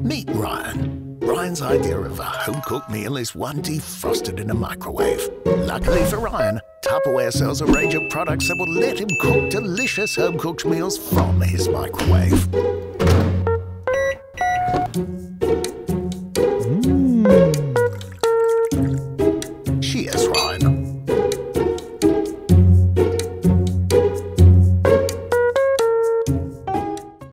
Meet Ryan. Ryan's idea of a home-cooked meal is one defrosted in a microwave. Luckily for Ryan, Tupperware sells a range of products that will let him cook delicious home-cooked meals from his microwave.